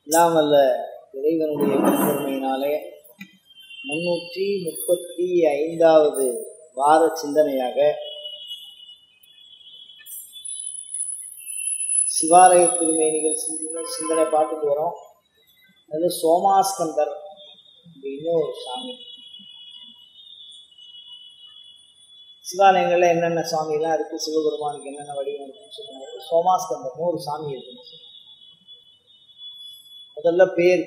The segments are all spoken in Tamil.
இல்லாமல்ல இறைவனுடைய பெருமையினாலே 335வது வார சிந்தனையாக சிவாலய திருமேனிகள் சிந்தனை பார்த்துட்டு வரோம். அது சோமாஸ்கந்தர் அப்படின்னு ஒரு சாமி. சிவாலயங்களில் என்னென்ன சாமியெல்லாம் இருக்குது, சிவபெருமானுக்கு என்னென்ன வடிவம் இருக்குன்னு சொல்லுவாங்க. சோமாஸ்கந்தர்னு ஒரு சாமி இருக்குன்னு சொல்லுவாங்க. முதல்ல பேர்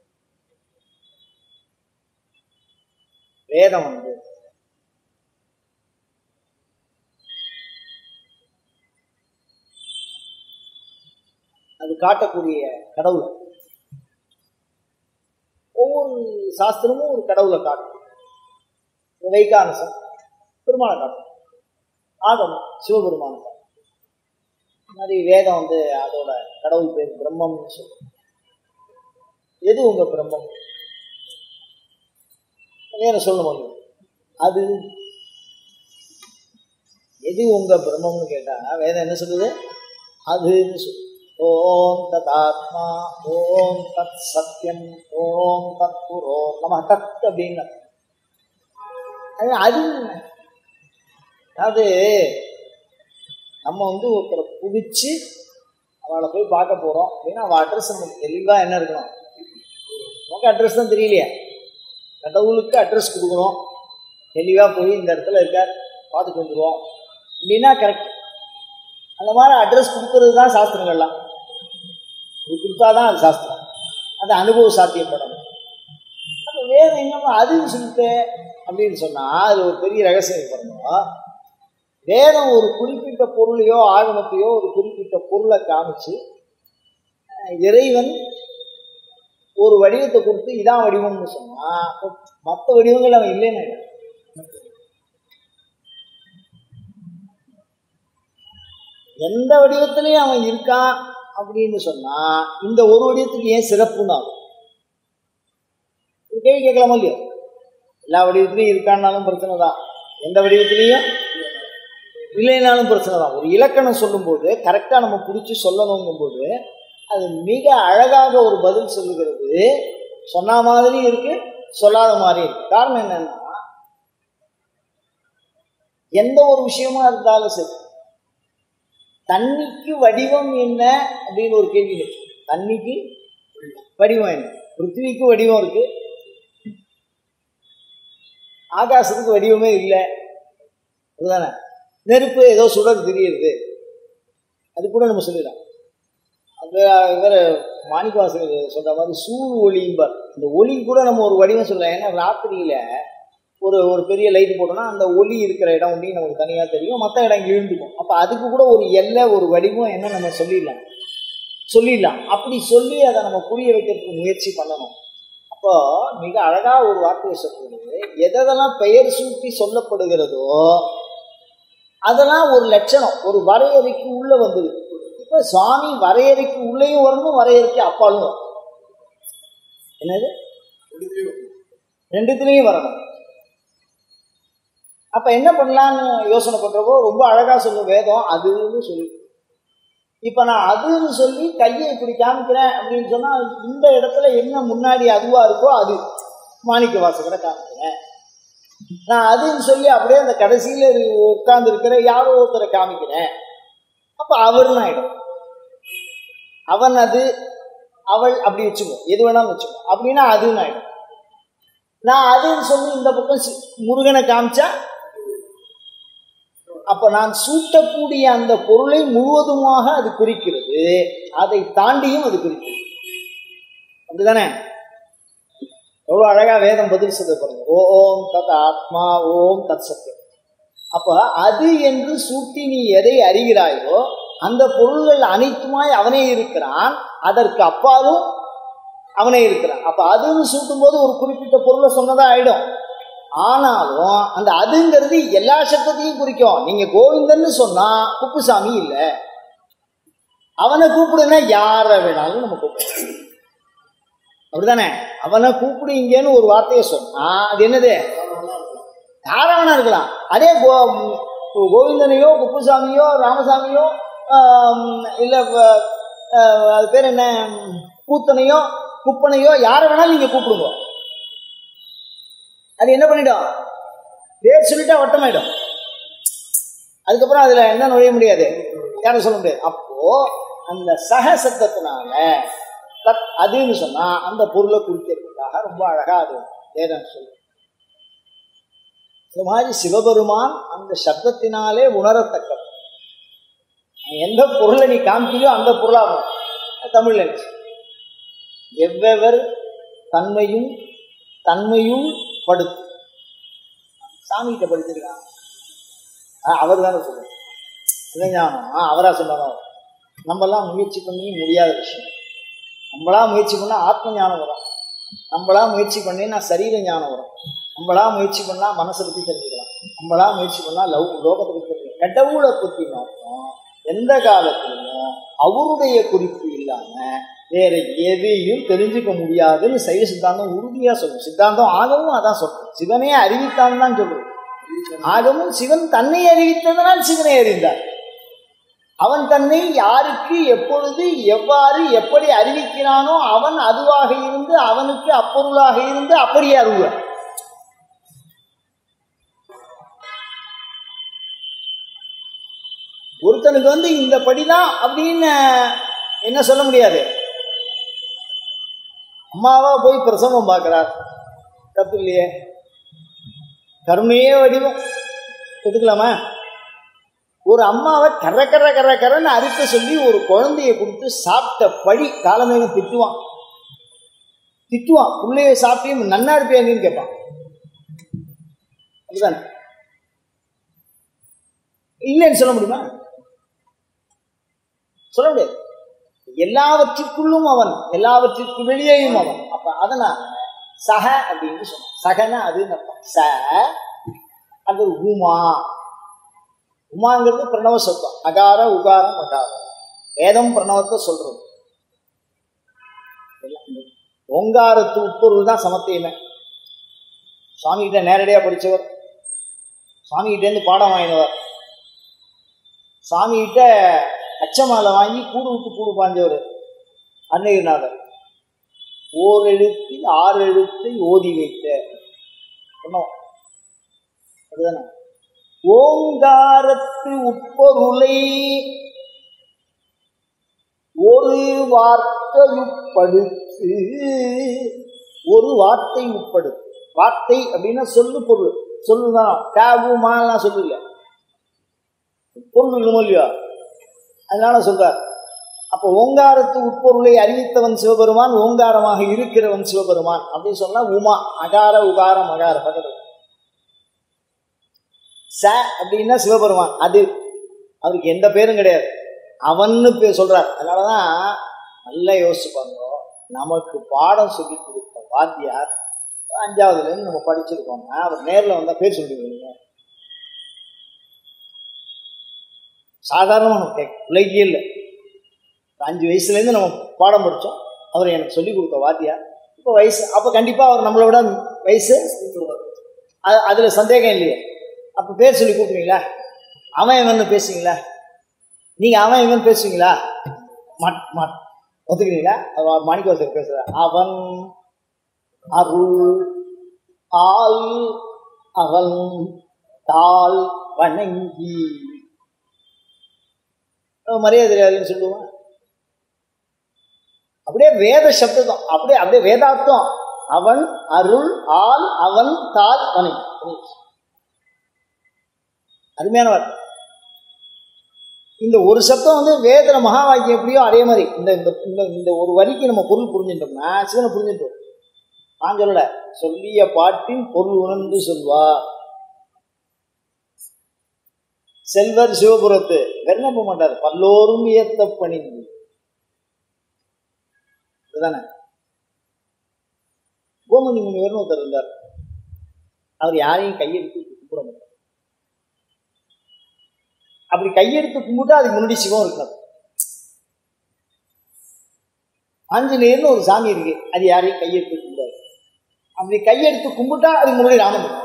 வேதம் அது காட்டக்கூடிய கடவுளை, ஒவ்வொரு சாஸ்திரமும் ஒரு கடவுளை காட்டும். வைகானசம் பெருமாளை காட்டும், ஆகமம் சிவபெருமானை காட்டும். மாதிரி வேதம் அதோட கடவுள் பேர் பிரம்மம்னு சொல்லுவோம். எது உங்க பிரம்மம்? வேற சொல்ல முடியும். அது எது உங்க பிரம்மம்னு கேட்டா வேதம் என்ன சொல்லுது? அதுன்னு சொல்லு. ஓம் தத் ஆத்மா, ஓம் தத் சத்தியம், ஓம் தத் புரோ நம தத் அப்படின்னு. அது அதாவது நம்ம ஒருத்தரை பிடிச்சி அவளை போய் பார்க்க போறோம் அப்படின்னா அவள் அட்ரஸ் நமக்கு தெளிவா என்ன இருக்கணும்? நமக்கு அட்ரஸ் தான் தெரியலையா? கடவுளுக்கு அட்ரஸ் கொடுக்கணும், தெளிவாக போய் இந்த இடத்துல இருக்கார் பார்த்துட்டு வந்துடுவோம் அப்படின்னா கரெக்ட். அந்த மாதிரி அட்ரஸ் கொடுக்கறது தான் சாஸ்திரங்கள்லாம். இது கொடுத்தாதான் அது சாஸ்திரம், அது அனுபவ சாத்தியப்படணும். அப்போ வேறு என்னமோ அதுன்னு சொல்லிட்டு அப்படின்னு சொன்னால் அது ஒரு பெரிய ரகசியம் பண்ணணும். வேதம் ஒரு குறிப்பிட்ட பொருளையோ ஆகமத்தையோ ஒரு குறிப்பிட்ட பொருளை காமிச்சு இறைவன் ஒரு வடிவத்தை கொடுத்து இதான் வடிவம்னு சொன்னா மற்ற வடிவங்கள் அவன் இல்லைன்னு எந்த வடிவத்திலையும் அவன் இருக்கான் அப்படின்னு சொன்னா இந்த ஒரு வடிவத்துக்கு ஏன் சிறப்புன்னு ஆகும்? கேள்வி கேட்கலாமா இல்லையா? எல்லா வடிவத்திலையும் இருக்கான்னாலும் பிரச்சனை தான், எந்த வடிவத்திலையும் இல்லைனாலும் பிரச்சனை தான். ஒரு இலக்கணம் சொல்லும்போது கரெக்டாக நம்ம பிடிச்சி சொல்லணுங்கும் போது அது மிக அழகாக ஒரு பதில் சொல்லுகிறது. சொன்ன மாதிரி இருக்கு, சொல்லாத மாதிரி இருக்கு. காரணம் என்னன்னா எந்த ஒரு விஷயமா இருந்தாலும் சரி, தண்ணிக்கு வடிவம் என்ன அப்படின்னு ஒரு கேள்வி இருக்கு. தண்ணிக்கு வடிவம் என்ன? பிருத்திவிக்கு வடிவம் இருக்கு, ஆகாசத்துக்கு வடிவமே இல்லை. அதுதானே? நெருப்பு ஏதோ சுடர் தெரியுது, அது கூட நம்ம சொல்லிடலாம். இவர் மாணிக்கவாசகர் சொல்ற மாதிரி சூழ் ஒளிம்பார். இந்த ஒளி கூட நம்ம ஒரு வடிவம் சொல்லலாம். ஏன்னா ராத்திரியில ஒரு பெரிய லைட் போட்டோம்னா அந்த ஒளி இருக்கிற இடம் ஒன்றையும் நமக்கு தனியாக தெரியும், மற்ற இடம் இழுந்துக்கும். அப்போ அதுக்கு கூட ஒரு எல்லை ஒரு வடிவம் என்ன நம்ம சொல்லிடலாம். அப்படி சொல்லி அதை நம்ம புரிய வைக்கிறதுக்கு முயற்சி பண்ணணும். அப்போ மிக அழகாக ஒரு வார்த்தையை சொல்றது, எதெல்லாம் பெயர் சூட்டி சொல்லப்படுகிறதோ அதெல்லாம் ஒரு லட்சணம், ஒரு வரையறைக்கு உள்ள வந்தது. இப்போ சுவாமி வரையறைக்கு உள்ளேயும் வரணும், வரையறைக்கு அப்பாலும் வரும். என்னது? ரெண்டுத்திலையும் வரணும். அப்ப என்ன பண்ணலான்னு யோசனை பண்றப்போ ரொம்ப அழகா சொல்லும் வேதம் அதுன்னு சொல்லி. இப்ப நான் அதுன்னு சொல்லி கையை இப்படி காமிக்கிறேன் அப்படின்னு சொன்னா இந்த இடத்துல என்ன முன்னாடி அதுவா இருக்கோ அது மாணிக்கவாசகரை காமிக்கிறேன். நான் அதுன்னு சொல்லி அப்படியே அந்த கடைசியில உட்கார்ந்து இருக்கிற யாரோ ஒருத்தரை காமிக்கிறேன். அப்ப அவர்னு ஆயிடும். அவன் அது, அவள் அப்படி வச்சுக்கோ, எது வேணாலும் வச்சுக்கோ. அப்படின்னா அதுன்னு ஆயிடும். நான் அதுன்னு சொல்லி இந்த பக்கம் முருகனை காமிச்சா அப்ப நான் சூட்டக்கூடிய அந்த பொருளை முழுவதுமாக அது குறிக்கிறது, அதை தாண்டியும் அது குறிக்கிறது. அப்படிதானே? எவ்வளவு அழகா வேதம் பதில் சொல்ல பாருங்க. ஓம் தத் ஆத்மா, ஓம் தத் சத்தியம். அப்ப அது என்று சூட்டி நீ எதை அறிகிறாயோ அந்த பொருள்கள் அனைத்துமாய் அவனே இருக்கிறான், அதற்கு அப்பாலும் அவனே இருக்கிறான். அப்ப அதுன்னு சூட்டும் போது ஒரு குறிப்பிட்ட பொருளை சொன்னதா ஆயிடும். ஆனாலும் அந்த அதுங்கிறது எல்லா சப்தத்தையும் குறிக்கும். நீங்க கோவிந்தன்னு சொன்னா குப்புசாமி இல்லை, அவனை கூப்பிடுன்னா யார வேணாலும் நம்ம கூப்பிடலாம். அப்படித்தானே? அவனை கூப்பிடுங்கன்னு ஒரு வார்த்தையை சொன்னா அது என்னது? யாராவனா இருக்கலாம். அதே கோவிந்தனையோ குப்புசாமியோ ராமசாமியோ இல்லை அது பேர் என்ன கூத்தனையோ குப்பனையோ யாரை வேணாலும் நீங்க கூப்பிடுங்க, அது என்ன பண்ணிடும்? பேர் சொல்லிட்டா வட்டமாயிடும். அதுக்கப்புறம் அதுல என்ன நுழைய முடியாது, யாரும் சொல்ல முடியாது. அப்போ அந்த சக சத்தத்தினால அதுன்னு சொன்னா அந்த பொருளை குறிக்கிறதுக்காக ரொம்ப அழகா அது வேதம் சொல்லு. இந்த மாதிரி சிவபெருமான் அந்த சப்தத்தினாலே உணரத்தக்க எந்த பொருளை நீ காமிக்கிறியோ அந்த பொருளாகும். தமிழ்ல எவ்வெவர் தன்மையும் தன்மையும் படுத்து சாமிகிட்ட படிச்சிருக்கான், அவர் தானே சொல்லுவார் சிவஞானம். அவரா சொன்னாரோ? நம்மளாம் முயற்சி பண்ணி முடியாத விஷயம். நம்மளா முயற்சி பண்ணால் ஆத்ம ஞானம் வரும், நம்மளா முயற்சி பண்ணினா சரீர ஞானம் வரும், நம்மளா முயற்சி பண்ணால் மனசை பற்றி தெரிஞ்சுக்கலாம், நம்மளா முயற்சி பண்ணால் லோகத்தை பற்றி தெரிஞ்சுக்கலாம். கடவுளை பற்றி மாற்றம் எந்த காலத்திலும் அவருடைய குறிப்பு இல்லாம வேற எதையும் தெரிஞ்சுக்க முடியாதுன்னு சைவ சித்தாந்தம் உறுதியா சொல்லும். சித்தாந்தம் ஆகவும் அதான் சொல்றோம், சிவனே அறிவித்தான் தான் சொல்றோம். ஆகவும் சிவன் தன்னை அறிவித்ததனால் சிவனை அறிந்தார். அவன் தன்னை யாருக்கு எப்பொழுது எவ்வாறு எப்படி அறிவிக்கிறானோ அவன் அதுவாக இருந்து அவனுக்கு அப்பொருளாக இருந்து அப்படியே அருள்வார். ஒருத்தனுக்கு இந்த படிதான் அப்படின்னு என்ன சொல்ல முடியாது. அம்மாவா போய் பிரசவம் பார்க்கிறார், தப்பு இல்லையே, கருணையே வடிவம் எடுத்துக்கலாமா? ஒரு அம்மாவை கர கர கர கரன்னு அறுக்க சொல்லி ஒரு குழந்தைய கொடுத்து சாப்பிட்ட பழி காலமேகம் திட்டுவான். பிள்ளைய சாப்பிட்டு நன்னா இருப்பியான்னு கேட்பான். அதுதானே? இல்லைன்னு சொல்ல முடியுமா? சொல்ல முடியாது. எல்லாவற்றிற்குள்ளும் அவன், எல்லாவற்றிற்கு வெளியேயும் அவன். அப்ப அதனால சக அப்படின்னு சொன்ன, சகனா அது ச அது உமா. உமாங்கிறது பிரணவ சத்தம், அகார உகாரம் அகாரம். வேதம் பிரணவத்தை சொல்றது. ஓங்காரத்து உட்பொருள் தான் சமத்தையுமே. சுவாமிகிட்ட நேரடியாக படித்தவர், சுவாமிகிட்டேருந்து பாடம் வாங்கினவர், சுவாமிகிட்ட அச்சமாலை வாங்கி கூடு விட்டு கூடு பாஞ்சவர் அருணகிரிநாதர். ஓர் எழுத்தில் 6 எழுத்தை ஓதி வைத்த சொன்னோம். அதுதானே ஓங்காரத்து உட்பொருளை ஒரு வார்த்தையுட்படுத்து. ஒரு வார்த்தை உட்படுத்து. வார்த்தை அப்படின்னா சொல்லு பொருள், சொல்லுதான். டேபு மாலாம் சொல்லல, பொருள் இல்லமோ இல்லையா? அதனால சொல்றார். அப்போ ஓங்காரத்து உட்பொருளை அறிவித்தவன் சிவபெருமான், ஓங்காரமாக இருக்கிறவன் சிவபெருமான் அப்படின்னு சொன்னா உமா. அகார உகாரம் அகார பக்கத்து. ச அப்படின்னா சிவபெருமான், அது அவருக்கு எந்த பேரும் கிடையாது, அவன்னு பேர் சொல்றார். அதனாலதான் நல்லா யோசிச்சுப்பாங்க. நமக்கு பாடம் சொல்லி கொடுத்த வாத்தியார் 5வதுலேருந்து நம்ம படிச்சிருக்கோம்னா அவர் நேரில் வந்தால் பேர் சொல்லிடுவீங்க. சாதாரணமாக நம்ம பிள்ளைக்கே இல்லை. 5 வயசுலேருந்து நம்ம பாடம் படித்தோம், அவர் எனக்கு சொல்லிக் கொடுத்த வாத்தியார். இப்போ வயசு, அப்போ கண்டிப்பாக அவர் நம்மளை விட வயசு, அதில் சந்தேகம் இல்லையே. அப்போ பேர் சொல்லி கூப்பிடுவீங்களா? அவன் இவன் பேசுவீங்களா? நீங்கள் அவன் இவன் பேசுவீங்களா? ஒத்துக்கிறீங்களா? மாணிக்கவாசகர் பேசுற அவன் அருள் ஆள் அவன் தாள் வணங்கி மரியாதை தெரியாதுன்னு சொல்லுவான். அப்படியே வேத சப்தம், அப்படியே வேதார்த்தம். அவன் அருள் ஆள் அவன் தாள் வணங்கி. அருமையானவர். இந்த ஒரு சப்தம் வேதன மகா வாக்கியம் எப்படியோ அதே மாதிரி இந்த ஒரு வரிக்கு நம்ம பொருள் புரிஞ்சுட்டோம்னா சிவனை புரிஞ்சுட்டோம். நான் சொல்லல, சொல்லிய பாட்டின் பொருள் உணர்ந்து சொல்வார். செல்வர் சிவபுரத்து வெறும் போக மாட்டார், பல்லோரும் ஏத்த பணிந்து. இதுதானே கோமணி முனிவர்னு ஒருத்தர் இருந்தார். அவர் யாரையும் கையெடுத்து கும்பிட மாட்டார். அப்படி கையெடுத்து கும்பிட்டா அதுக்கு முன்னாடி சிவம் இருக்காது. ஆஞ்சநேயர்னு ஒரு சாமி இருக்கு, அது யாரையும் கையெடுத்து கும்பிடாது. அப்படி கையெடுத்து கும்பிட்டா அதுக்கு முன்னாடி ராமன் இருக்கு.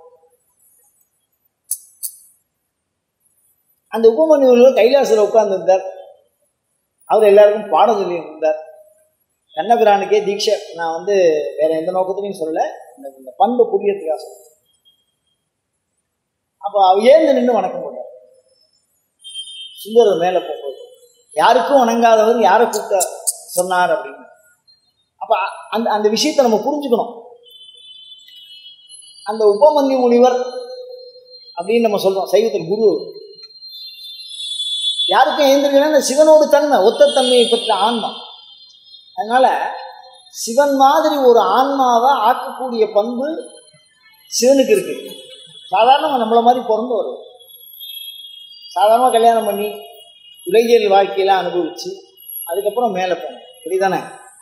அந்த உபமன்யுவர் கைலாசத்தில் உட்கார்ந்து இருந்தார். அவர் எல்லாருக்கும் பாடம் சொல்லி இருந்தார். கண்ணபிரானுக்கே தீட்சை. நான் வந்து வேற எந்த நோக்கத்திலையும் சொல்லலை, இந்த பண்பு புரியறதுக்காக சொல்றேன். அப்போ ஏந்து நின்று வணக்கம் போட்டார். சுந்தரர் மேலே போகும்போது யாருக்கும் வணங்காதவர் யாரை கூப்பிட்ட சொன்னார் அப்படின்னு. அப்போ அந்த அந்த விஷயத்தை நம்ம புரிஞ்சுக்கணும். அந்த உபமன்யு முனிவர் அப்படின்னு நம்ம சொல்றோம் சைவத்தில் குரு. யாருக்கும் எழுந்திருக்கா சிவனோடு தன்மை ஒத்த தன்மையை பெற்ற ஆன்மா. அதனால சிவன் மாதிரி ஒரு ஆன்மாவை ஆக்கக்கூடிய பண்பு சிவனுக்கு இருக்கு. சாதாரணமாக நம்மளை மாதிரி பிறந்து வரும், சாதாரணமாக கல்யாணம் பண்ணி உலகியல் வாழ்க்கையெல்லாம் அனுபவிச்சு அதுக்கப்புறம் மேலே போகணும். இப்படிதானே?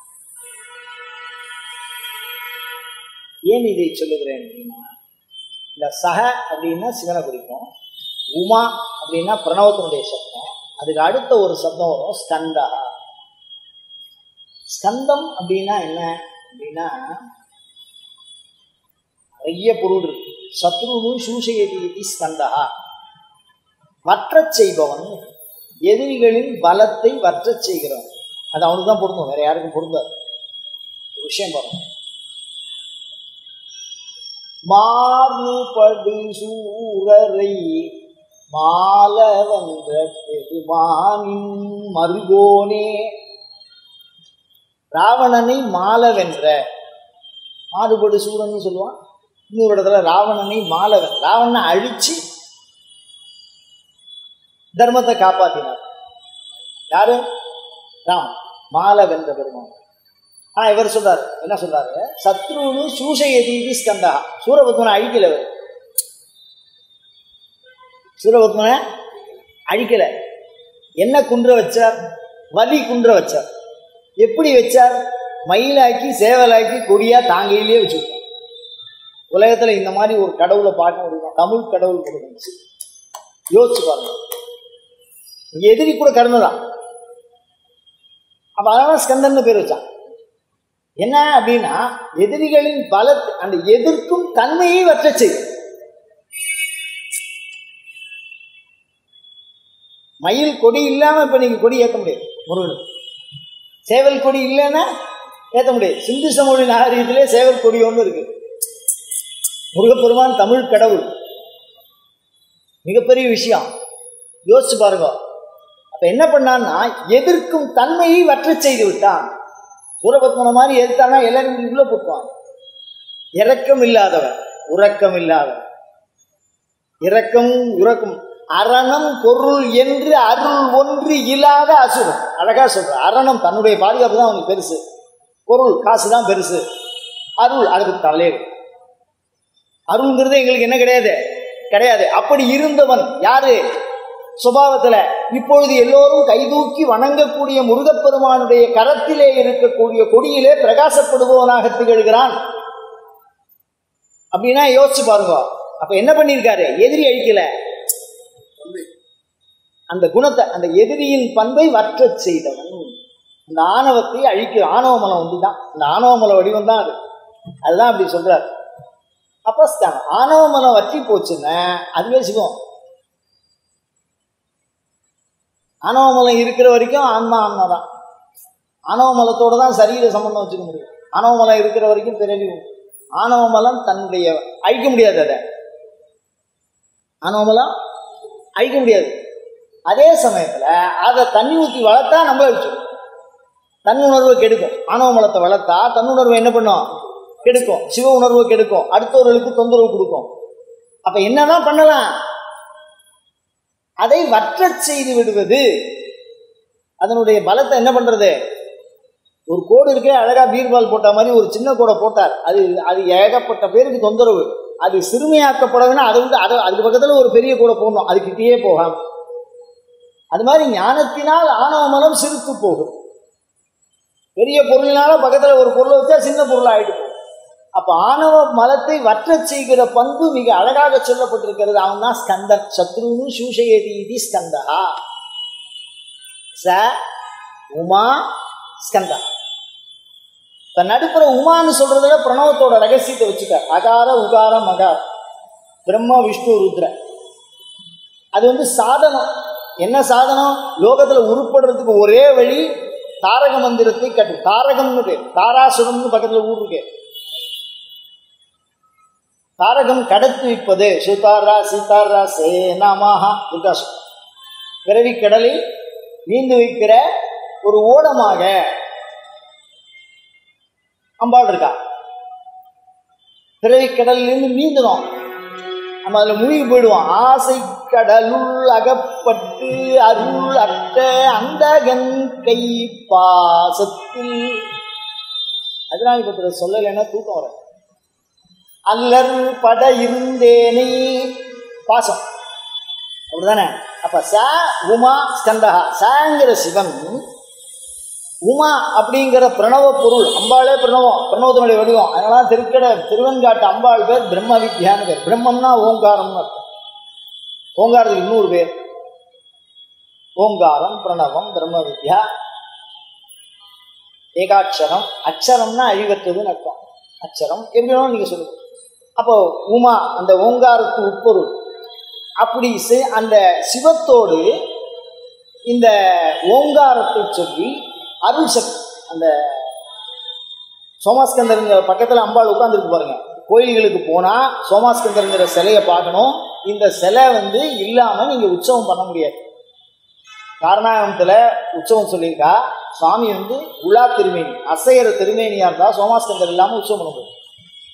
ஏன் இதை சொல்லுகிறேன் அப்படின்னா, இந்த சக அப்படின்னா சிவனை குறிக்கும், உமா அப்படின்னா பிரணவத்தினுடைய சப்தம், அதுக்கு அடுத்த ஒரு சப்தம் வரும் ஸ்கந்தா. ஸ்கந்தம் அப்படின்னா என்ன அப்படின்னா நிறைய பொருள் இருக்கு. சத்ருனு சூஷயதி ஸ்கந்தா, வற்றச் செய்பவன், எதிரிகளின் பலத்தை வற்றச் செய்கிறவன். அது அவனுக்கு தான் பொருந்தும், வேற யாருக்கும் பொருந்தாது. ஒரு விஷயம் பாருங்க, மாறுபடு சூரரை மாலவந்த பெருமானின் மருகோனே. ராவணனை மாலவென்ற, மாறுபடு சூரன் சொல்லுவான். இன்னொரு இடத்துல ராவணனை மாலவன், ராவணனை அழிச்சு தர்மத்தை காப்பாற்றினார். யாரு? ராம். மாலவென்ற பெருமான். இவர் சொல்றாரு, என்ன சொல்றாரு? சத்ருனு சூஷயதி ஸ்கந்தா. சூரபத்மனை அழிக்கல, சூரபத்மனை அழிக்கல. என்ன குன்ற வச்சார்? வலி குன்ற வச்சார். எப்படி வச்சார்? மயிலாக்கி சேவலாக்கி கொடியா தாங்கையிலேயே வச்சுருக்கோம். உலகத்துல இந்த மாதிரி ஒரு கடவுளை பார்க்க முடியும்? தமிழ் கடவுள் கொடுச்சு யோசிச்சு பாருங்க. எதிரி கூட கருணைதான். அப்ப அதனால ஸ்கந்தன்னு பேர் வச்சான். என்ன அப்படின்னா எதிரிகளின் பலத்தை, அந்த எதிர்க்கும் தன்மையை வற்ற செய்யும். மயில் கொடி இல்லாம இப்ப நீங்க கொடி ஏற்ற முடியாது. முருகன் சேவல் கொடி இல்லைன்னா ஏற்ற முடியாது. சிந்து சமூக நாகரீகத்திலே சேவல் கொடி ஒன்று இருக்கு. முருகப்பெருமான் தமிழ் கடவுள், மிகப்பெரிய விஷயம். யோசிச்சு பாருங்க. அப்ப என்ன பண்ணான்னா எதிர்க்கும் தன்மையை வற்ற செய்து விட்டான். சூரபத்மனை மாதிரி எதிர்த்தானா எல்லாரும் உள்ள போட்டுவான். இரக்கம் இல்லாதவன், உறக்கம் இல்லாதவன், இரக்கம் உறக்கம், அரணம் பொருள் என்று அருள் ஒன்று இல்லாத அசுரன். அழகா சொல்ற, அரணம் தன்னுடைய பாதுகாப்பு தான் அவனுக்கு பெருசு, பொருள் காசு தான் பெருசு, அருள் அதுக்கு தலையே. அருள்ங்கிறது எங்களுக்கு என்ன கிடையாது, கிடையாது. அப்படி இருந்தவன் யாரு? சுபாவத்துல இப்பொழுது எல்லோரும் கைதூக்கி வணங்கக்கூடிய முருகப்பெருமானுடைய கரத்திலே இருக்கக்கூடிய கொடியிலே பிரகாசப்படுபவனாக திகழ்கிறான். அப்படின்னா யோசிச்சு பாருங்க. அப்ப என்ன பண்ணிருக்காரு? எதிரி அழிக்கல, அந்த குணத்தை, அந்த எதிரியின் பண்பை வற்ற செய்தவன். அந்த ஆணவத்தை அழிக்க, ஆணவ மலம் ஒன்றுதான், அந்த ஆணவ மல வடிவம் தான் அது. அதுதான் அப்படி சொல்றாரு. அப்ப ஆணவ மலம் வற்றி போச்சுன்னா அதுவே சிவம். ஆணவ மலம் இருக்கிற வரைக்கும் ஆன்மா ஆன்மா தான். ஆணவ மலத்தோட தான் சரீர சம்பந்தம் வச்சுக்க முடியும். ஆணவ மலம் இருக்கிற வரைக்கும் பிறகு ஆணவ மலம் தன்னுடைய அழிக்க முடியாது. அதை ஆணவ மலம் அழிக்க முடியாது. அதே சமயத்துல அதை தண்ணி ஊற்றி வளர்த்தா நம்ம அழிச்சோம், தன்னுணர்வை கெடுக்கும். ஆணவ மலத்தை வளர்த்தா தன்னுணர்வை என்ன பண்ணும்? கெடுக்கும். சிவ உணர்வை கெடுக்கும், அடுத்தவர்களுக்கு தொந்தரவு கொடுக்கும். அப்ப என்னதான் பண்ணலாம்? அதை வற்ற செய்து விடுவது. அதனுடைய பலத்தை என்ன பண்றது? ஒரு கோடு இருக்கே, அழகா பீர்பால் போட்ட மாதிரி ஒரு சின்ன கோடை போட்டார். அது ஏகப்பட்ட பேருக்கு தொந்தரவு. அது சிறுமையாக்கப்படணும்னா அதை வந்து அதுக்கு பக்கத்துல ஒரு பெரிய கோடை போடணும், அதுக்கிட்டே போகாம. அது மாதிரி ஞானத்தினால் ஆணவ மலம் சிறுத்து போகும். பெரிய பொருளினால பக்கத்துல ஒரு பொருளை வச்சா சின்ன பொருள் ஆயிட்டு போகும். அப்ப ஆணவ மலத்தை வற்ற செய்கிற பண்பு மிக அழகாக சொல்லப்பட்டிருக்கிறது. அவன் தான் ஸ்கந்தன். சத்ருனு சூஷயதி ஸ்கந்தா. ச உமா ஸ்கந்தா. இப்ப நடுப்புற உமான்னு சொல்றதுல பிரணவத்தோட ரகசியத்தை வச்சுக்க. அகார உகார மகார, பிரம்மா விஷ்ணு ருத்ர. அது வந்து சாதனம். என்ன சாதனம்? லோகத்துல உருப்படுறதுக்கு ஒரே வழி தாரக மந்திரத்தை கட்டு. தாரகம்னு பேர். தாராசுரம்னு பக்கத்துல ஊர் இருக்கு. தாரகம் கடத்து வைப்பது. சுதாரா சீதாரா சே நாமஹா துர்காசு. பிறவி கடலில் நீந்து வைக்கிற ஒரு ஓடமாக அம்பாள் இருக்கா. பிறவி கடலிலிருந்து நீந்தணும், நம்ம அதில் மூழ்கி போயிடுவோம். ஆசை கடலுள் அகப்பட்டு அருள் அற்ற அந்தகன் கை பாசத்தில். அதெல்லாம் இப்ப சொல்லலைன்னா தூக்கம் வர. அல்லர் பட இருந்தேனே பாசம், அப்படிதானே? அப்ப ச உமா ஸ்கந்தகா. சங்கிற சிவன், உமா அப்படிங்கிற பிரணவ பொருள். அம்பாளே பிரணவம், பிரணவத்தினுடைய வடிவம். அதனால திருவெண்காட்டு அம்பாள் பேர் பிரம்ம வித்யான்னு பேர். பிரம்மம்னா ஓங்காரம்னு அர்த்தம். ஓங்காரத்துக்கு இன்னொரு பேர் ஓங்காரம், பிரணவம், பிரம்ம வித்யா, ஏகாட்சரம். அக்ஷரம்னா அழிவற்றதுன்னு அர்த்தம். அக்ஷரம் எப்படின்னு நீங்க சொல்லுங்க. அப்போ உமா அந்த ஓங்காரத்து உட்பொருள். அப்படி அந்த சிவத்தோடு இந்த ஓங்காரத்தை சொல்லி அருள் சக்தி. அந்த சோமாஸ்கந்தருங்கிற பக்கத்தில் அம்பாள் உட்காந்துருக்கு பாருங்க. கோயில்களுக்கு போனால் சோமாஸ்கந்தருங்கிற சிலையை பார்க்கணும். இந்த சிலை இல்லாமல் நீங்கள் உற்சவம் பண்ண முடியாது. காரணாகமத்தில் உற்சவம் சொல்லியிருக்கா. சுவாமி உலா திருமேனி, அசைகிற திருமேனியாக இருந்தால் சோமாஸ்கந்தர் இல்லாமல் உற்சவம் பண்ண முடியும்.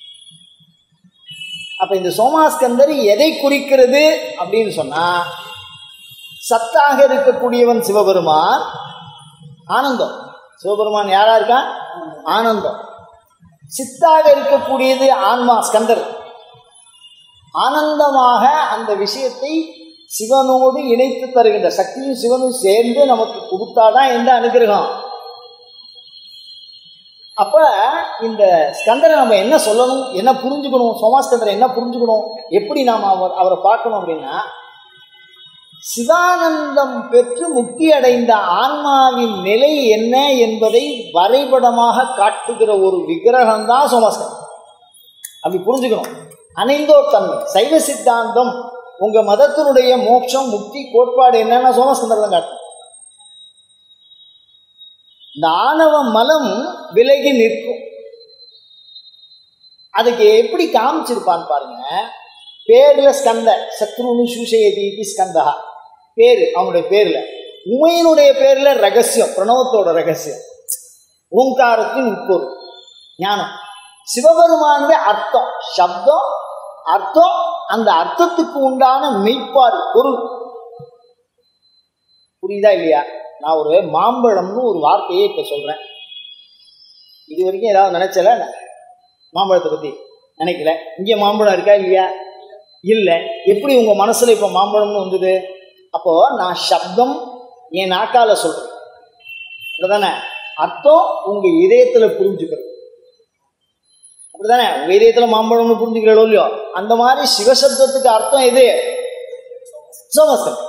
அப்போ இந்த சோமாஸ்கந்தர் எதை குறிக்கிறது அப்படின்னு சொன்னால், சத்தாக இருக்கக்கூடியவன் சிவபெருமான், ஆனந்தம். சிவபெருமான் யாரா இருக்கா? ஆனந்தம். சித்தாக இருக்கக்கூடியது ஆன்மா ஸ்கந்தர். ஆனந்தமாக அந்த விஷயத்தை சிவனோடு இணைத்து தருகின்ற சக்தியும் சிவனும் சேர்ந்து நமக்கு கொடுத்தாதான் எந்த அனுகிரகம். அப்ப இந்த ஸ்கந்தரை நம்ம என்ன சொல்லணும், என்ன புரிஞ்சுக்கணும், சோமாஸ்கந்தரை என்ன புரிஞ்சுக்கணும், எப்படி நாம் அவரை பார்க்கணும் அப்படின்னா, சிவானந்தம் பெற்று முக்தி அடைந்த ஆன்மாவின் நிலை என்ன என்பதை வரைபடமாக காட்டுகிற ஒரு விக்கிரகம் தான் சோமாஸ்கந்தர். அப்படி புரிஞ்சுக்கணும். அணைந்தோர் தன்மை, சைவ சித்தாந்தம், உங்க மதத்தினுடைய மோட்சம் முக்தி கோட்பாடு என்னன்னா சோமாஸ்கந்தர் தான் காட்டும். இந்த ஆணவ மலம் விலகி நிற்கும். அதுக்கு எப்படி காமிச்சிருப்பான்னு பாருங்க. பேர்ல ஸ்கந்த, சத்ருனு சூஷயதி ஸ்கந்தா பேரு, அவனுடைய பேர்ல. உமையினுடைய பேர்ல ரகசியம், பிரணவத்தோட ரகசியம், ஓங்காரத்தின் உட்பொருள் ஞானம். சிவபெருமானுடைய அர்த்தம், சப்தம், அர்த்தம், அந்த அர்த்தத்துக்கு உண்டான மெய்ப்பாடு பொருள். புரியுதா இல்லையா? நான் ஒரு மாம்பழம்னு ஒரு வார்த்தையை இப்ப சொல்றேன். இது வரைக்கும் ஏதாவது நினைச்சல? மாம்பழத்தை பத்தி நினைக்கல. இங்க மாம்பழம் இருக்கா இல்லையா? இல்லை. எப்படி உங்க மனசுல இப்ப மாம்பழம்னு வந்தது? அப்போ நான் சப்தம் என் நாக்கால சொல்றேன், அப்படிதானே? அர்த்தம் உங்க இதயத்துல புரிஞ்சுக்கிறது, அப்படிதானே? உங்க இதயத்துல மாம்பழம்னு புரிஞ்சுக்கிறோ இல்லையோ, அந்த மாதிரி சிவசப்தத்துக்கு அர்த்தம் எது? சோமாஸ்கந்தர்.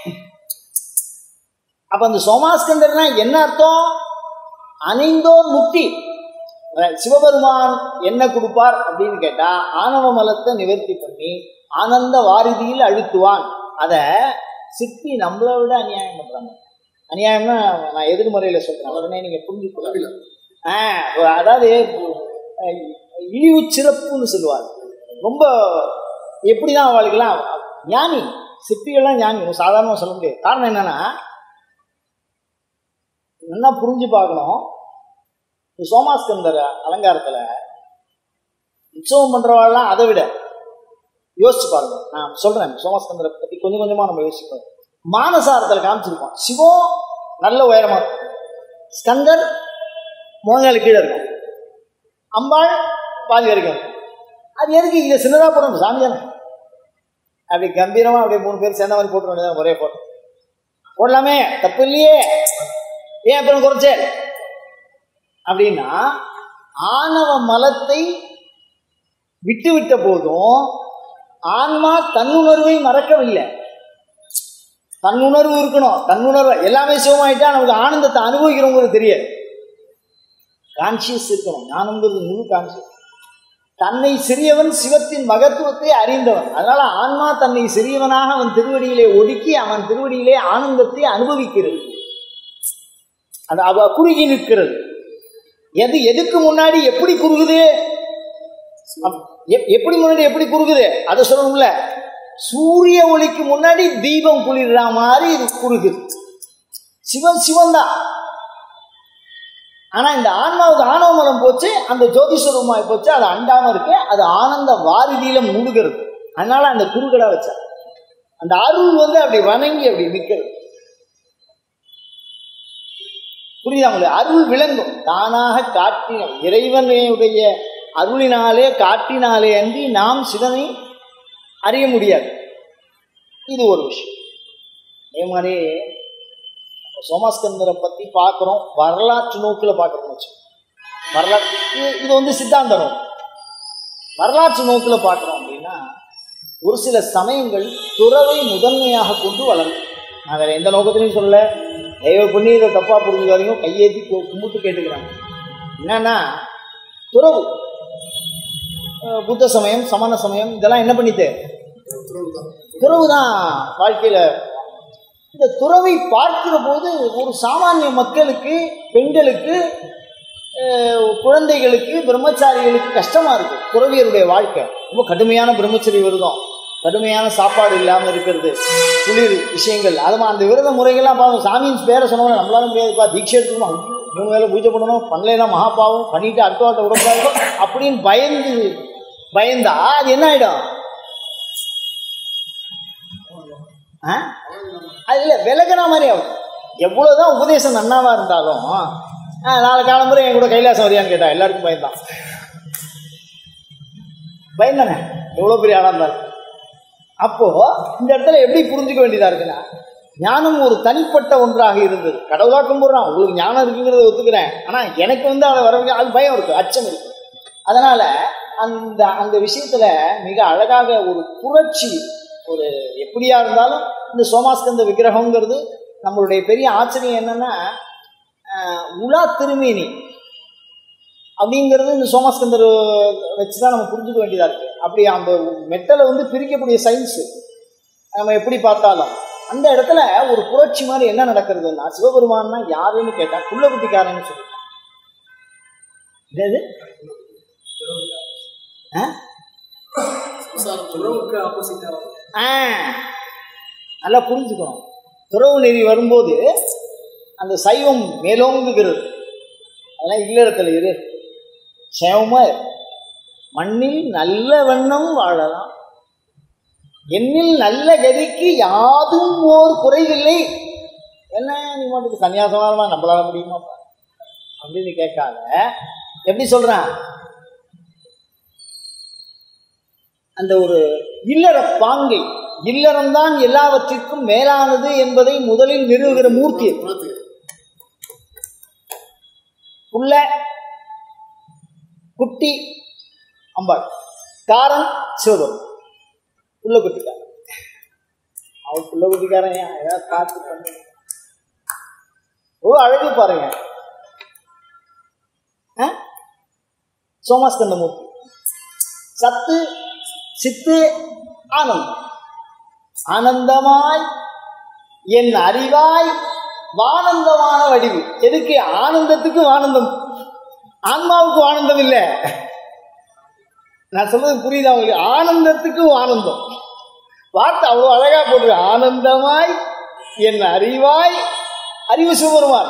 அப்ப அந்த சோமாஸ்கந்தர்னா என்ன அர்த்தம்? அணைந்தோர் முக்தி. சிவபெருமான் என்ன கொடுப்பார் அப்படின்னு கேட்டா, ஆணவ மலத்தை நிவர்த்தி பண்ணி ஆனந்த வாரிதியில் அழுத்துவான். அதை சிற்பி நம்மளை விட அநியாயம் பண்றாங்க. அநியாயம்னா நான் எதிர்மறையில சொல்றேன், உடனே நீங்க புரிஞ்சுக்கொள்ள. அதாவது இழிவு சிறப்புன்னு சொல்லுவார். ரொம்ப எப்படிதான் அவளுக்கெல்லாம் ஞானி, சிற்பிகள்லாம் ஞானி, சாதாரணமாக சொல்ல முடியாது. காரணம் என்னன்னா, நல்லா புரிஞ்சு பார்க்கணும். இந்த சோமாஸ்கந்தர் அலங்காரத்துல உற்சவம் பண்றவாள்லாம் அதை விட யோசிச்சு பாருங்க. நான் சொல்றேன், சோமாஸ்கந்தரை பத்தி கொஞ்சம் கொஞ்சமா நம்ம யோசிப்போம். மானசாரத்துல காமிச்சிருக்கோம். சிவம் நல்ல உயரமா இருக்கும், ஸ்கந்தர் முழங்கால கீழே இருக்கும், அம்பாள் பாதி வரைக்கும் இருக்கும். அது எதுக்கு இதை சின்னதா போடணும்? சாமி தானே. அப்படி கம்பீரமா அப்படியே 3 பேர் சேர்ந்த மாதிரி போட்டு வேண்டியதான், ஒரே போட்டோம் போடலாமே, தப்பு இல்லையே, ஏன் அப்ப குறைச்ச அப்படின்னா, ஆணவ மலத்தை விட்டுவிட்ட போதும் ஆன்மா தன்னுணர்வை மறக்கவில்லை. தன்னுணர்வு இருக்கணும். தன்னுணர்வு எல்லாமே சிவமாயிட்டா நமக்கு ஆனந்தத்தை அனுபவிக்கிறவங்களுக்கு தெரியாது. கான்சியஸ் இருக்கணும். ஞானம்ங்கிறது முழு கான்சியஸ். தன்னை சிறியவன் சிவத்தின் மகத்துவத்தை அறிந்தவன். அதனால ஆன்மா தன்னை சிறியவனாக அவன் திருவடியிலே ஒடுக்கி அவன் திருவடியிலே ஆனந்தத்தை அனுபவிக்கிறது. அந்த குறுகி நிற்கிறது. எதுக்கு முன்னாடி எப்படி குறுகுது, எப்படி முன்னாடி எப்படி குறுகுது அதை சொல்லணும்ல. சூரிய ஒளிக்கு முன்னாடி தீபம் குளிர்ற மாதிரி இது குறுகுது. சிவன் தான். ஆனா இந்த ஆன்மாவுக்கு ஆணவ மலம் போச்சு, அந்த ஜோதிஸ்வரூபமாய் போச்சு, அது அண்டாம இருக்கு, அது ஆனந்த வாரிதியில மூடுகிறது. அதனால அந்த குறுகடா வச்சா அந்த அருள் அப்படி வணங்கி அப்படி நிற்கிறது. புரியுதாங்களே? அருள் விளங்கும் தானாக காட்டின இறைவனுடைய அருளினாலே காட்டினாலே அன்றி நாம் சிவனை அறிய முடியாது. இது ஒரு விஷயம். அதே மாதிரி சோமாஸ்கந்தரை பற்றி பார்க்குறோம், வரலாற்று நோக்கில் பார்க்குறோம்னு வச்சு. வரலாற்று இது சித்தாந்த நோக்கு. வரலாற்று நோக்கில் பார்க்குறோம் அப்படின்னா ஒரு சில சமயங்கள் துறவை முதன்மையாக கொண்டு வளரும். நான் வேறு எந்த நோக்கத்திலையும் சொல்ல, தெய்வ புண்ணிய இதை தப்பாக புரிஞ்சுக்காதீங்க, கையேற்றி கும்பிட்டு கேட்டுக்கிறாங்க. என்னன்னா துறவு, புத்த சமயம், சமண சமயம் இதெல்லாம் என்ன பண்ணிட்டு துறவு தான் வாழ்க்கையில். இந்த துறவை பார்க்கிற போது ஒரு சாமானிய மக்களுக்கு, பெண்களுக்கு, குழந்தைகளுக்கு, பிரம்மச்சாரிகளுக்கு கஷ்டமாக இருக்குது. துறவியருடைய வாழ்க்கை ரொம்ப கடுமையான பிரம்மச்சரி விரதம், கடுமையான சாப்பாடு இல்லாமல் இருக்கிறது, குளிர் விஷயங்கள். அதுமா அந்த விரத முறைகள்லாம் பார்க்கணும். சாமியின் பேரை சொன்னோம்னா நம்மளால முடியாதுப்பா, தீட்சை எடுத்துக்கணும், 3 வேளை பூஜை பண்ணணும், பண்ணலைன்னா மகாபாவம், பண்ணிட்டு அடுத்த வாட்டை விடக்கூடாது அப்படின்னு பயந்தா அது என்ன ஆகிடும்? அது இல்லை, விலகின மாதிரி ஆகும். எவ்வளோதான் உபதேசம் நன்னாவாக இருந்தாலும் நாலு காலம்புரை என் கூட கைலாசம் வரியான்னு கேட்டா எல்லாருக்கும் பயந்தான். பயந்தானே எவ்வளோ பெரிய ஆளாக இருந்தாலும். அப்போது இந்த இடத்துல எப்படி புரிஞ்சுக்க வேண்டியதாக இருக்குன்னா, ஞானம் ஒரு தனிப்பட்ட ஒன்றாக இருந்தது. கடவுளாக கும்பிட்றான், உங்களுக்கு ஞானம் இருக்குங்கிறத ஒத்துக்கிறேன், ஆனால் எனக்கு அதை வர அது பயம் இருக்குது, அச்சம் இருக்குது. அதனால் அந்த விஷயத்தில் மிக அழகாக ஒரு புரட்சி, ஒரு எப்படியா இருந்தாலும் இந்த சோமாஸ்கந்த விக்கிரகங்கிறது நம்மளுடைய பெரிய ஆச்சரியம் என்னன்னா, உலா திருமேனி அப்படிங்கிறது இந்த சோமாஸ்கந்தர் வச்சு தான் நம்ம புரிஞ்சுக்க வேண்டியதாக இருக்குது. அப்படி அந்த மெட்டலை பிரிக்கக்கூடிய சயின்ஸு நம்ம எப்படி பார்த்தாலும் அந்த இடத்துல ஒரு புரட்சி மாதிரி என்ன நடக்கிறதுன்னா, சிவபெருமான்னா யாருன்னு கேட்டால் குள்ளக்குட்டிக்காரன்னு சொல்லிட்டான். இது நல்லா புரிஞ்சுக்கணும். துறவு நெறி வரும்போது அந்த சைவம் மேலோங்குகிறது. அதெல்லாம் இல்லறத்தில் இரு, சேவமா மண்ணில் நல்ல வண்ணம் வாழலாம், என்னில் நல்ல கதிக்கு யாதும் ஓர் குறைவில்லை. என்ன நீ மட்டும் சன்னியாசமா நம்மளால முடியுமா அப்படின்னு கேட்காத. எப்படி சொல்றான்? அந்த ஒரு இல்லற பாங்கை, இல்லறம்தான் எல்லாவற்றிற்கும் மேலானது என்பதை முதலில் நிறுவுகிற மூர்த்தி. புள்ள குட்டி அம்பாள், காரன் சிவபெருமான், புள்ள குட்டிக்காரன். அவன் புள்ள குட்டிக்காரன் ஏதாவது காத்து பண்ணி அழகு பாருங்க. சோமாஸ்கந்த மூர்த்தி, சத்து சித்து ஆனந்தம், ஆனந்தமாய் என் அறிவாய் வானந்தமான வடிவு. எதுக்கு? ஆனந்தத்துக்கு ஆனந்தம், ஆன்மாவுக்கு ஆனந்தம் இல்லை. நான் சொல்றது புரியுதா உங்களுக்கு? ஆனந்தத்துக்கு ஆனந்தம் வார்த்தை அவ்வளோ அழகா போட்டு, ஆனந்தமாய் என் அறிவாய், அறிவு சிவபெருமான்.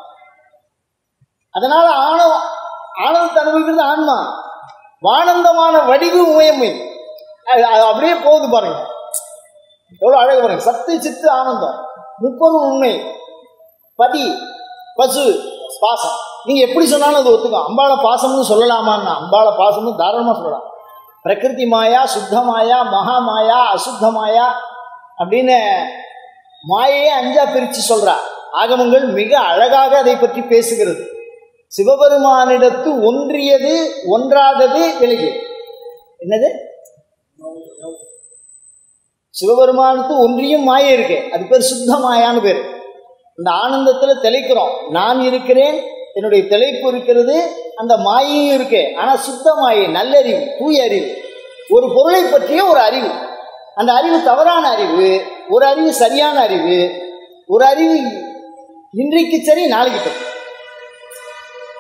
அதனால ஆனந்தத்தை அனுபவிக்கிறது ஆன்மா, வானந்தமான வடிவு உயமை. அப்படியே போகுது பாருங்க, எவ்வளோ அழகு பாருங்க. சத்து சித்து ஆனந்தம், முப்பொருள் உண்மை, பதி பசு பாசம். நீங்க எப்படி சொன்னாலும் அது ஒத்துக்கும். அம்பாள பாசம்னு சொல்லலாமான்னா அம்பாள பாசம்னு தாராளமா சொல்லலாம். பிரகிருதி மாயா, சுத்த மாயா, மகா மாயா, அசுத்த மாயா அப்படின்னு மாயையே 5ஆ பிரித்து சொல்றா. ஆகமங்கள் மிக அழகாக அதை பற்றி பேசுகிறது. சிவபெருமானிடத்து ஒன்றியது ஒன்றாதது விலகி. என்னது? சிவபெருமானுக்கு ஒன்றியும் மாயை இருக்கு, அது பேர் சுத்த மாயான்னு பேர். இந்த ஆனந்தத்தில் தெளிக்கிறோம். நான் இருக்கிறேன், என்னுடைய தெளிப்பு இருக்கிறது, அந்த மாயையும் இருக்கு. ஆனால் சுத்த மாயை, நல்லறிவு, தூய அறிவு, ஒரு பொருளை பற்றிய ஒரு அறிவு. அந்த அறிவு தவறான அறிவு, ஒரு அறிவு சரியான அறிவு, ஒரு அறிவு இன்றைக்கு சரி நாளைக்கு தப்பு.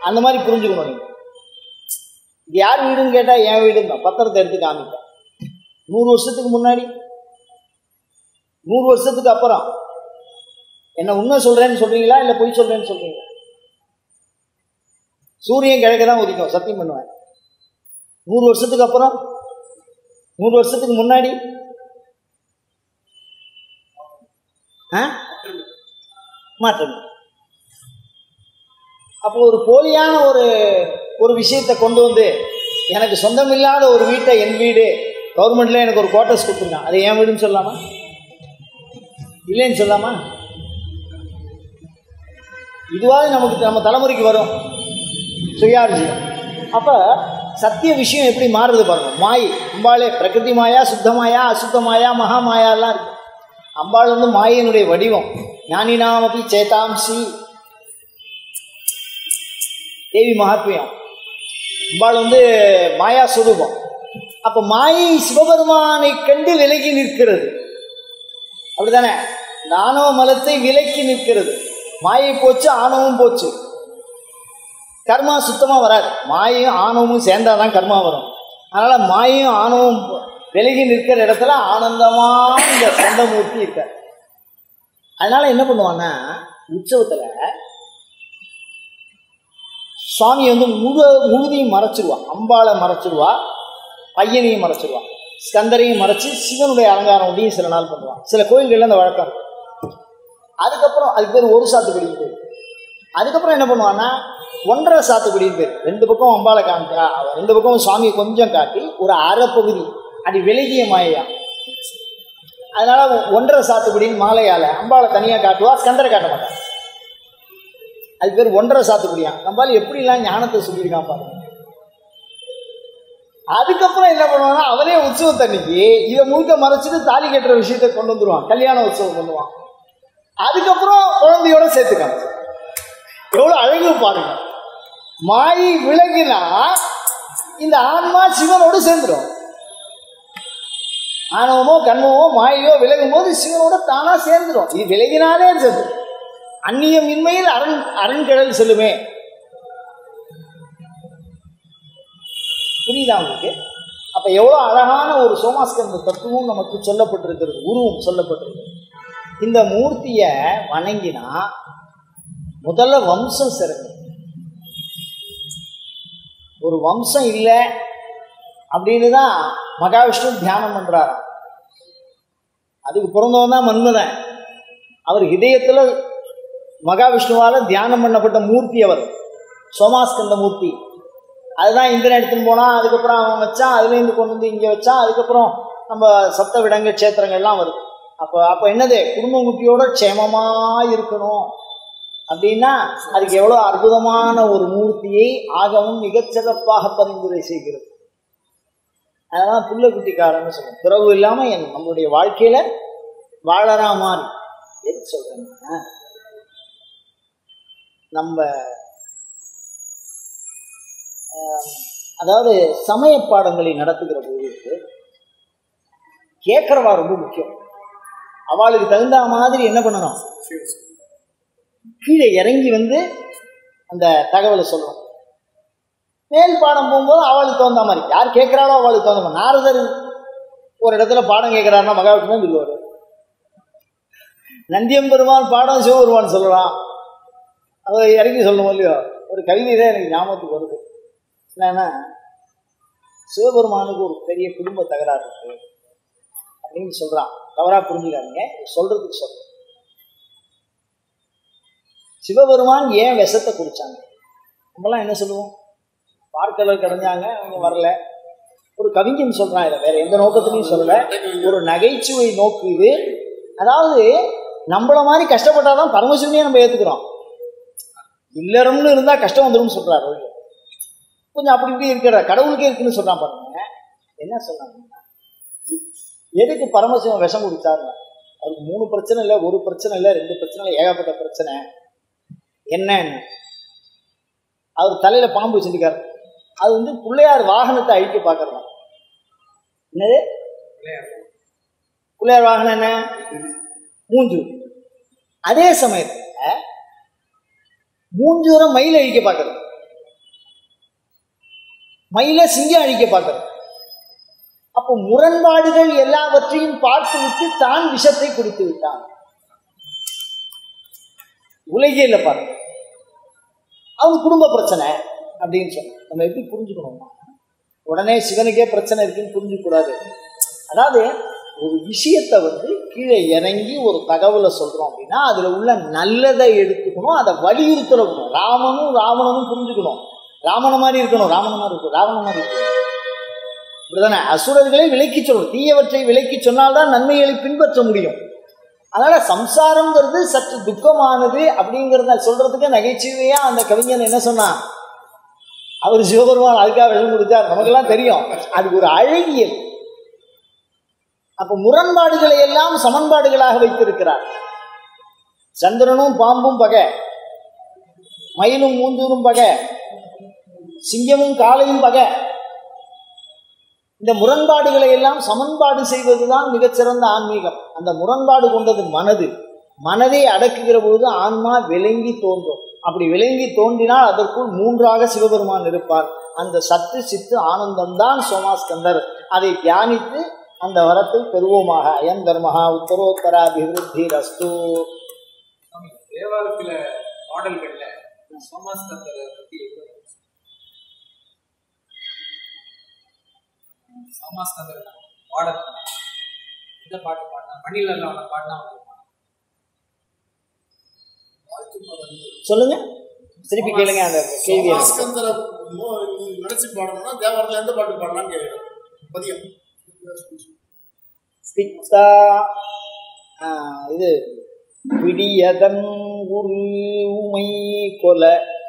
அந்த மாதிரி புரிஞ்சுக்கணும். நீங்கள் இது யார் வீடுன்னு கேட்டால் என் வீடுன்னு தான் பத்திரத்தை எடுத்து காமிப்பேன். 100 வருஷத்துக்கு முன்னாடி 100 வருஷத்துக்கு அப்புறம் என்ன உண்மை சொல்கிறேன்னு சொல்கிறீங்களா இல்லை பொய் சொல்கிறேன்னு சொல்கிறீங்களா? சூரியன் கிழக்க தான் உதிக்கும், சத்தியம் பண்ணுவேன். 100 வருஷத்துக்கு அப்புறம் 100 வருஷத்துக்கு முன்னாடி மாற்றம். அப்போ ஒரு போலியான ஒரு விஷயத்தை கொண்டு வந்து எனக்கு சொந்தமில்லாத ஒரு வீட்டை என் வீடு கவர்மெண்ட்ல எனக்கு ஒரு குவார்ட்டர்ஸ் கொடுத்துருக்கான், அது என் வீடுன்னு சொல்லலாமா? இல்லைன்னு சொல்லாமா? இதுவாக நமக்கு நம்ம தலைமுறைக்கு வரும் சுயார்ஜியம். அப்போ சத்திய விஷயம் எப்படி மாறுறது பாருங்க. மாயை அம்பாளே பிரகிருதி மாயா, சுத்த மாயா, அசுத்த மாயா, மகா மாயாலாம் இருக்கு. அம்பாள் வந்து மாயினுடைய வடிவம். ஞானினாமபி சேதாம்சி தேவி மகாத்மியம். அம்பாள் வந்து மாயா சுரூபம். அப்போ மாயை சிவபெருமானை கண்டு விலகி நிற்கிறது, அப்படித்தானே? இந்த ஆணவ மலத்தை விலக்கி நிற்கிறது. மாயை போச்சு, ஆணவம் போச்சு, கர்மா சுத்தமாக வராது. மாயையும் ஆணவமும் சேர்ந்தாதான் கர்மா வரும். அதனால் மாயையும் ஆணவம் விலகி நிற்கிற இடத்துல ஆனந்தமாக இந்த சொந்தமூர்த்தி இருக்கார். அதனால் என்ன பண்ணுவான்னா, உற்சவத்தில் சுவாமி வந்து முழுதையும் மறைச்சிடுவா. அம்பாளை மறைச்சிடுவா, பையனையும் மறைச்சிடுவா, ஸ்கந்தரையும் மறைச்சி சிவனுடைய அலங்காரம் ஒன்றையும் சில நாள் பண்ணுவான். சில கோயில்களில் அந்த வழக்கம். அதுக்கப்புறம் அதுக்கு பேர் ஒரு சாத்துக்குடின்னு பேர். அதுக்கப்புறம் என்ன பண்ணுவான்னா 1.5 சாத்துக்குடின்னு பேர். 2 பக்கம் அம்பாளை காமிக்கா, 2 பக்கம் சுவாமியை கொஞ்சம் காட்டி ஒரு அரை பகுதி அப்படி விலகிய மாயா. அதனால 1.5 சாத்துக்குடின்னு மாலையால் அம்பாளை தனியாக காட்டுவா, ஸ்கந்தரை காட்ட மாட்டான். அது பேர் 1.5 சாத்துக்குடியா. நம்மளால எப்படிலாம் ஞானத்தை சொல்லியிருக்கான் பாருங்க. அதுக்கப்புறம் என்ன பண்ணுவான்னா, அவரே உற்சவத்தன்னைக்கு இதை முழுக்க மறைச்சிட்டு தாலி கட்டுற விஷயத்தை கொண்டு வந்துடுவான், கல்யாண உற்சவம் பண்ணுவான். அதுக்கப்புறம் குழந்தையோட சேர்த்துக்காங்க. எவ்வளோ அழகு பாருங்க. மாயை விலகினா இந்த ஆன்மா சிவனோடு சேர்ந்துடும். ஆணவமோ கண்மமோ மாயையோ விலகும் போது சிவனோட தானா சேர்ந்துடும். இது விலகினாலே சேர்ந்து அந்நியம் இன்மையில் அரண்கடல் செல்லுமே. புரியுதா உங்களுக்கு? அப்ப எவ்வளவு அழகான ஒரு சோமாஸ்கந்த தத்துவம் நமக்கு சொல்லப்பட்டிருக்கிறது, உருவம் சொல்லப்பட்டிருக்கு. இந்த மூர்த்தியை வணங்கினா முதல்ல வம்சம் சிறக்கும். ஒரு வம்சம் இல்லை அப்படின்னு தான் மகாவிஷ்ணு தியானம் பண்றாரு. அதுக்கு பிறந்தவன் தான் மன்மதன். அவர் இதயத்தில் மகாவிஷ்ணுவால தியானம் பண்ணப்பட்ட மூர்த்தி அவர், சோமாஸ்கந்த மூர்த்தி. அதுதான் இந்திரன் எடுத்துன்னு போனான், அதுக்கப்புறம் அவன் வச்சான், அதுலேருந்து கொண்டு வந்து இங்கே வச்சான், அதுக்கப்புறம் நம்ம சப்த விடங்க கஷேத்திரங்கள்லாம் வருது. அப்போ என்னது, குடும்பமுட்டியோட க்ஷேமமாக இருக்கணும் அப்படின்னா அதுக்கு எவ்வளோ அற்புதமான ஒரு மூர்த்தியை ஆகமும் மிகச்சிறப்பாக பரிந்துரை செய்கிறது. அதனால் புள்ள குட்டிக்காரன்னு சொல்லுவோம். பிறகு இல்லாமல் நம்மளுடைய வாழ்க்கையில் வாழறா மாதிரி எது சொல்கிறேன்னா, நம்ம அதாவது சமய பாடங்களை நடத்துகிற போது கேட்குறவா ரொம்ப முக்கியம். அவளுக்கு தகுந்த மாதிரி என்ன பண்ணணும், கீழே இறங்கி வந்து அந்த தகவலை சொல்லணும். மேல் பாடம் போகும்போது அவளுக்கு தகுந்த மாதிரி, யார் கேட்குறாளோ அவளுக்கு தகுந்த மாதிரி. நாரதர் ஒரு இடத்துல பாடம் கேட்குறாருன்னா மகாவிஷ்ணு தான் சொல்லுவார். நந்தியம்பெருமான் பாடம் சிவபெருமான் சொல்லலாம், அதை இறங்கி சொல்லணும் இல்லையோ. ஒரு கவிதை தான் எனக்கு ஞாபகத்துக்கு வருது. என்னன்னா, சிவபெருமானுக்கு ஒரு பெரிய குடும்ப தகராறு இருக்கு அப்படின்னு சொல்றான். தவறா புரிஞ்சுக்காதீங்க, சொல்றதுக்கு சொல்றேன். சிவபெருமான் ஏன் விஷத்தை குடிச்சாங்க? நம்மலாம் என்ன சொல்லுவோம், பார்க்கலர் கிடைஞ்சாங்க, அவங்க வரல. ஒரு கவிஞன் சொல்றான், இதை வேற எந்த நோக்கத்திலையும் சொல்லல, ஒரு நகைச்சுவை நோக்கு இது. அதாவது நம்மள மாதிரி கஷ்டப்பட்டாதான் பரமசிவனையே நம்ம ஏத்துக்கிறோம். இல்லறம்னு இருந்தா கஷ்டம் வந்துடும் சொல்றாரு. கொஞ்சம் அப்படி இப்படி இருக்கிற கடவுளுக்கே இருக்குன்னு சொல்றான் பாருங்க. என்ன சொன்னாங்க, எதுக்கு பரமசிவன் விஷம் குடிச்சாருங்க? அவருக்கு 3 பிரச்சனை இல்லை, 1 பிரச்சனை இல்லை, 2 பிரச்சனை இல்லை, ஏகப்பட்ட பிரச்சனை. என்ன அவர் தலையில பாம்பு வச்சுருக்காரு. அது வந்து பிள்ளையார் வாகனத்தை அழிக்க பார்க்கறதா. என்னது பிள்ளையார் வாகனம்? என்ன மூஞ்சூர். அதே சமயத்தில் மூஞ்சூரை மயில் அழிக்க பார்க்கறது. மயில சிங்கம் அழிக்க பார்க்கிறது. அப்போ முரண்பாடுகள் எல்லாவற்றையும் பார்த்து விட்டு தான் விஷத்தை குடித்து விட்டான். உலகியல்ல பாருங்க, அவங்க குடும்ப பிரச்சனை அப்படின்னு சொன்ன நம்ம எப்படி புரிஞ்சுக்கணும்னா, உடனே சிவனுக்கே பிரச்சனை இருக்குன்னு புரிஞ்சுக்கூடாது. அதாவது ஒரு விஷயத்தை கீழே இறங்கி ஒரு தகவலை சொல்றோம் அப்படின்னா அதுல உள்ள நல்லதை எடுத்துக்கணும், அதை வலியுறுத்தணும். ராவணனும் புரிஞ்சுக்கணும். ராவண மாதிரி இருக்கணும். இப்படிதானே அசுரர்களை விலக்கி சொல்லணும். தீயவற்றை விலக்கி சொன்னால்தான் நன்மைகளை பின்பற்ற முடியும். அதனால சம்சாரம்ங்கிறது சற்று துக்கமானது அப்படிங்கிறத சொல்றதுக்கு நகைச்சுவையா அந்த கவிஞன் என்ன சொன்னான், அவர் சிவபெருமான் அதுக்காக விளக்கம் கொடுத்தார், நமக்கெல்லாம் தெரியும். அது ஒரு அழகியல். அப்ப முரண்பாடுகளை எல்லாம் சமன்பாடுகளாக வைத்திருக்கிறார். சந்திரனும் பாம்பும் பகை, மயிலும் மூஞ்சூரும் பகை, சிங்கமும் காளையும் பகை. இந்த முரண்பாடுகளை எல்லாம் சமன்பாடு செய்வதுதான் மிகச்சிறந்த ஆன்மீகம். அந்த முரண்பாடு கொண்டது மனதை அடக்குகிற பொழுது ஆன்மா விளங்கி தோன்றும். அப்படி விளங்கி தோன்றினால் அதற்குள் மூன்றாக சிவபெருமான் இருப்பார். அந்த சத்து சித்து ஆனந்தம்தான் சோமாஸ்கந்தர். அதை தியானித்து அந்த வரத்தை பெறுவோமாக. அயம் தர்மஹா உத்தரோத்தராபிவிருத்தி ரஸ்து. தேவாரத்துல பாடல்கள்ல சோமாஸ்கந்தரை பத்தி சோமாஸ்கந்தர் பாடல் இந்த பாட்டு பாடினா மணில பாடினா சொல்லுங்க, திருப்பி கேளுங்க அந்த கேள்வி. சோமாஸ்கந்தரை நினைச்சு பாடணும்னா தேவாரத்துல எந்த பாட்டு பாடலாம்னு கேட்கிறேன். பதியம் பித்தா இது பிடியதன் உமை கொல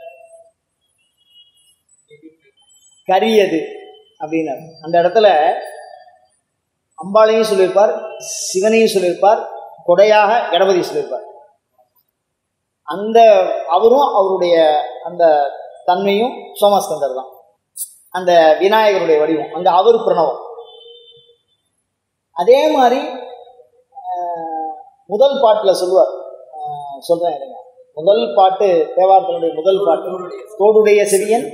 கரியது அப்படின்னு அந்த இடத்துல அம்பாளையும் சொல்லியிருப்பார், சிவனையும் சொல்லியிருப்பார், கொடையாக கணபதி சொல்லியிருப்பார். அந்த அவரும் அவருடைய அந்த தன்மையும் சோமாஸ்கந்தர் தான். அந்த விநாயகருடைய வடிவம் அங்கே அவர் பிரணவம். அதே மாதிரி முதல் பாட்டில் சொல்லுவார், சொல்றேன் முதல் பாட்டு தேவாரத்தினுடைய முதல் பாட்டு, தோடுடைய செவியன்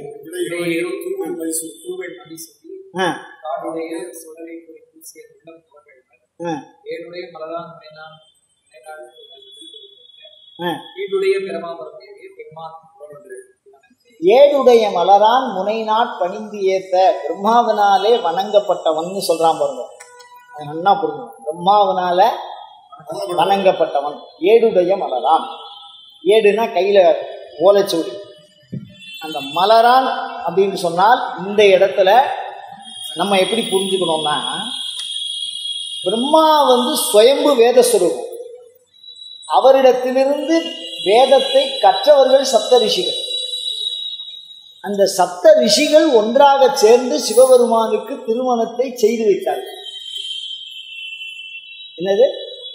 ஏடுடைய மலரான் முனைநாட் பணிந்து ஏத்த பிரம்மாவினாலே வணங்கப்பட்டவன் சொல்றான் பாருங்க. நல்லா புரியும். பிரம்மாவினால வணங்கப்பட்டவன் ஏடுடைய மலரான். ஏடுனா கையில ஓலைச்சுவடி. அந்த மலரான் அப்படின்னு சொன்னால் இந்த இடத்துல நம்ம எப்படி புரிஞ்சுக்கணும்னா, பிரம்மா சுயம்பு வேதஸ்வரூபம். அவரிடத்திலிருந்து வேதத்தை கற்றவர்கள் சப்த ரிஷிகள். அந்த சப்த ரிஷிகள் ஒன்றாக சேர்ந்து சிவபெருமானுக்கு திருமணத்தை செய்து வைத்தார்கள். என்னது?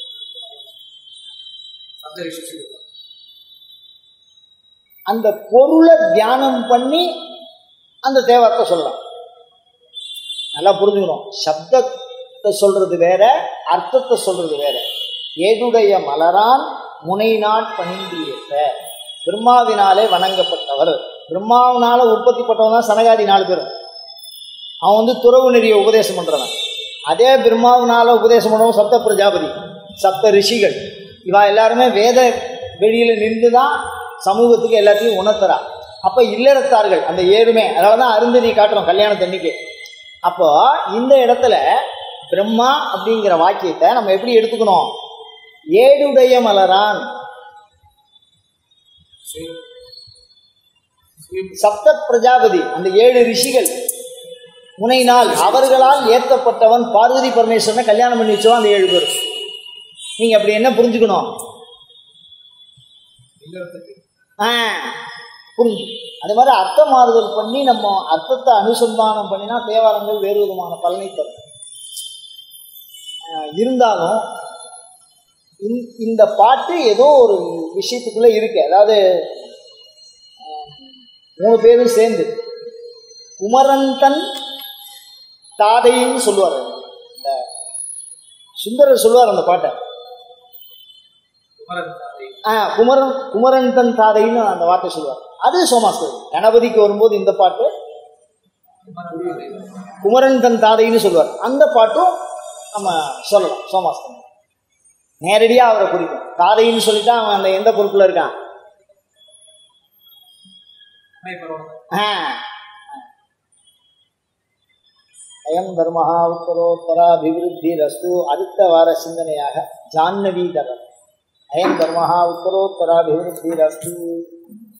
அந்த பொருளை தியானம் பண்ணி அந்த தேவத்தை சொல்லலாம். நல்லா புரிஞ்சுக்கணும். சப்தத்தை சொல்றது வேற, அர்த்தத்தை சொல்றது வேற. ஏடுடைய மலரான் முனைநாட் பணிந்து ஏற்ற பிரம்மாவினாலே வணங்கப்பட்டவர். பிரம்மாவினால உற்பத்தி பட்டவன் தான் சனகாதி 4 பேரும். அவன் துறவு நெறிய உபதேசம் பண்றவன். அதே பிரம்மாவினால உபதேசம் பண்ணவன் சப்த பிரஜாபதி, சப்த ரிஷிகள். இவா எல்லாருமே வேத வெளியில நின்று தான் சமூகத்துக்கு எல்லாத்தையும் உணர்த்துறா. அப்ப இல்லறத்தார்கள் அந்த 7மே, அதனாலதான் அருந்ததி காட்டுறோம் கல்யாணத்தன்னைக்கு. அப்போ இந்த இடத்துல பிரம்மா அப்படிங்கிற வாக்கியத்தை நம்ம எப்படி எடுத்துக்கணும்? ஏடுடைய மலரான் சப்த பிரஜாபதி, அந்த 7 ரிஷிகள் முனைநாள் அவர்களால் ஏற்றப்பட்டவன் பார்வதி பரமேஸ்வரனை கல்யாணம் பண்ணி வச்சவன் அந்த 7 பேர். நீங்க அப்படி என்ன புரிஞ்சுக்கணும்? புரிஞ்சு அதே மாதிரி அர்த்த மாறுதல் பண்ணி நம்ம அர்த்தத்தை அனுசந்தானம் பண்ணினா தேவாரங்கள் வேறு விதமான பலனை தரும். இருந்தாலும் இந்த பாட்டு ஏதோ ஒரு விஷயத்துக்குள்ள இருக்கு. அதாவது 3 பேரும் சேர்ந்து குமரன் தன் தாதைன்னு சொல்லுவார். இந்த சுந்தரர் சொல்லுவார் அந்த பாட்டை. குமரன் தன் தாதைன்னு அந்த வார்த்தை சொல்லுவார். அது சோமாஸ்கந்தர். கணபதிக்கு வரும்போது இந்த பாட்டு, குமரன் தன் தாதைன்னு சொல்லுவார். அந்த பாட்டும் நம்ம சொல்லலாம். சோமாஸ்கந்தர் நேரடியாக அவரை குறிக்கும். தாதைன்னு சொல்லிட்டா அவன் அந்த எந்த பொறுப்புல இருக்கான்? அயம் தர்மஹா உத்தரோத்தராபிவிருத்தி ரஸ்து. அடுத்த வார சிந்தனையாக ஜாஹ்னவி தரம். அயம் தர்மஹா உத்தரோத்தராபிவிருத்தி ரஸ்து.